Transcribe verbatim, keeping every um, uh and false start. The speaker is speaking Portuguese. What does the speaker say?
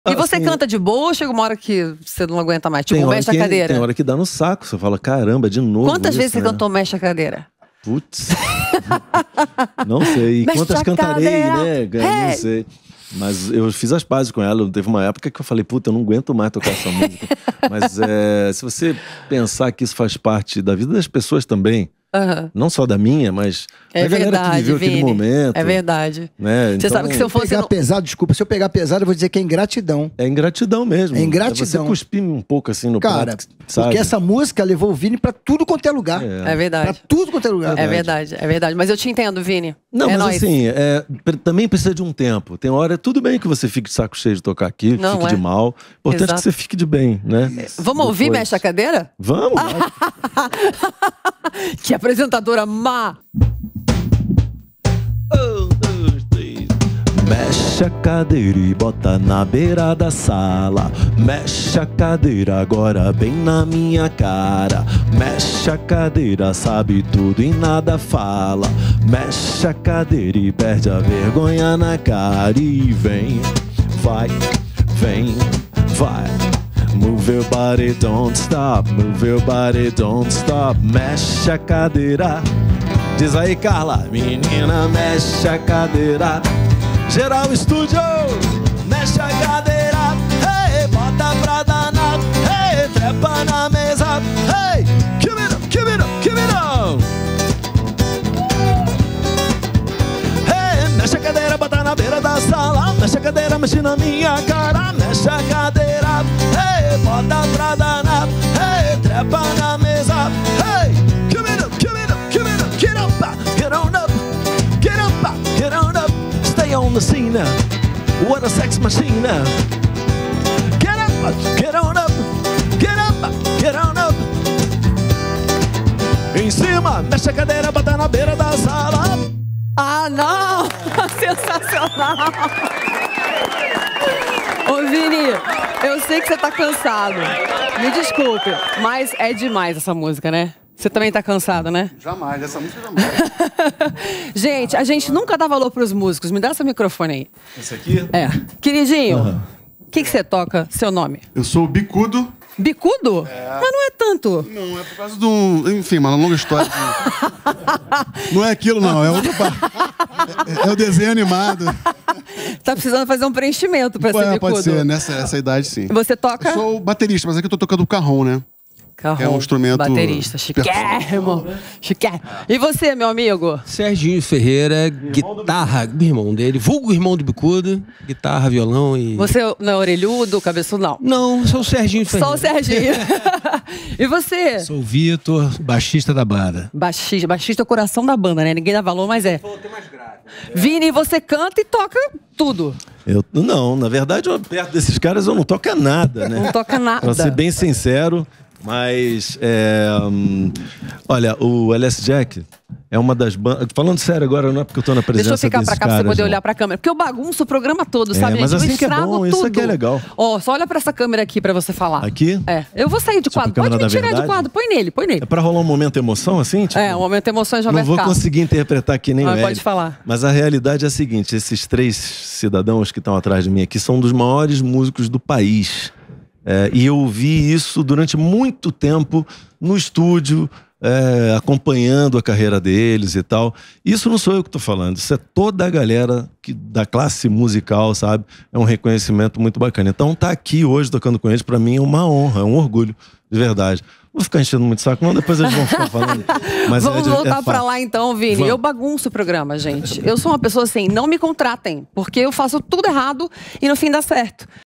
E você assim, canta de boa ou chega uma hora que você não aguenta mais? Tipo, mexe a que, cadeira? Tem hora que dá no saco. Você fala, caramba, de novo Quantas isso, vezes né? você cantou mexe a cadeira? Putz. Não sei. E Mexe quantas a cantarei, cadeira. né? Hey. Não sei. Mas eu fiz as pazes com ela. Teve uma época que eu falei, puta, eu não aguento mais tocar essa música. Mas é, se você pensar que isso faz parte da vida das pessoas também, Uhum. não só da minha, mas É da galera verdade, que viveu Vini. aquele momento. É verdade. Né? Você Então, sabe que se eu fosse... pegar no- pesado, desculpa, se eu pegar pesado, eu vou dizer que é ingratidão. É ingratidão mesmo. É ingratidão. É você cuspir um pouco assim no Cara, prato, sabe? porque essa música levou o Vini pra tudo quanto é lugar. É verdade. Pra tudo quanto é lugar. É verdade, é verdade. Mas eu te entendo, Vini. Não, é mas nóis. assim, é, pre- também precisa de um tempo. Tem hora, tudo bem que você fique de saco cheio de tocar aqui, Não, fique é. de mal. O importante Exato. é que você fique de bem, né? Vamos ouvir Depois. Mexe a Cadeira? Vamos! Que apresentadora má! Um, dois, três. Mexe a cadeira e bota na beira da sala. Mexe a cadeira agora bem na minha cara. Mexe a cadeira, sabe tudo e nada fala. Mexe a cadeira e perde a vergonha na cara. E vem, vai, vem, vai. Move your body, don't stop. Move your body, don't stop. Mexe a cadeira. Diz aí, Carla. Menina, mexe a cadeira. Geral Estúdio, mexe a cadeira. Hey, bota pra danar. Hey, trepa na mesa. Hey, give it up, give it up, give it up. Hey, mexe a cadeira, bota na beira da sala. Mexe a cadeira, mexe na minha cara. Mexe a cadeira. Hey, bota pra danar. Hey, trepa na mesa. Hey, give it up, give it up, give it up. Get up, get on up, get up, get on up. Stay on the scene now. What a sex machine now. Get up, get on up, get up, get on up. Em cima, mexe a cadeira, bota na beira da sala. Ah, não! Sensacional! Ô, Vini, eu sei que você tá cansado. Me desculpe, mas é demais essa música, né? Você também tá cansado, né? Jamais, essa música jamais. Gente, a gente nunca dá valor pros músicos. Me dá esse microfone aí. Esse aqui? É. Queridinho, o que que você toca? Seu nome? Eu sou o Bicudo. Bicudo? Mas não é tanto. Não, é por causa de um... Enfim, uma longa história. De... Não é aquilo, não. É outra parte. É, é o desenho animado. Tá precisando fazer um preenchimento pra ser Pode, bicudo. pode ser, nessa essa idade, sim. Você toca? Eu sou baterista, mas aqui eu tô tocando o carrom, né? Carrom, é um instrumento... baterista, chiquérrimo, chiquérrimo. E você, meu amigo? Serginho Ferreira, guitarra, meu irmão dele, vulgo irmão do Bicudo, guitarra, violão e... Você não é orelhudo, cabeçudo, não? Não, sou o Serginho Ferreira. Só o Serginho. E você? Sou o Vitor, baixista da banda. Baixista, baixista é o coração da banda, né? Ninguém dá valor, mas é. Vini, você canta e toca tudo. Eu, não, na verdade, eu, perto desses caras eu não toco nada, né? Não toca nada. Pra ser bem sincero, mas é, hum, olha, o L S Jack é uma das bandas. Falando sério agora, não é porque eu tô na presença Deixa eu ficar desses pra cá pra caras, você poder não. olhar pra câmera. Porque eu bagunço o programa todo, sabe, mas gente? assim Eu que é estrago bom, isso tudo. aqui é legal. Ó, só olha pra essa câmera aqui pra você falar. Aqui? É. Eu vou sair de Só pra quadro. Pode câmera me da tirar de verdade? quadro. Põe nele, põe nele. É pra rolar um momento de emoção, assim? Tipo, É, um momento de emoção já vai não vou ficar. conseguir interpretar aqui nem Mas velho. pode falar. Mas a realidade é a seguinte: esses três cidadãos que estão atrás de mim aqui são dos maiores músicos do país. É, e eu ouvi isso durante muito tempo no estúdio, é, acompanhando a carreira deles e tal. Isso não sou eu que estou falando, isso é toda a galera que, da classe musical, sabe? É um reconhecimento muito bacana. Então tá aqui hoje tocando com eles, para mim é uma honra, é um orgulho, de verdade. Não vou ficar enchendo muito saco, não, depois eles vão ficar falando. Mas Vamos é, voltar é pra fato. lá então, Vini. Vamos. Eu bagunço o programa, gente. Eu sou uma pessoa assim, não me contratem, porque eu faço tudo errado e no fim dá certo.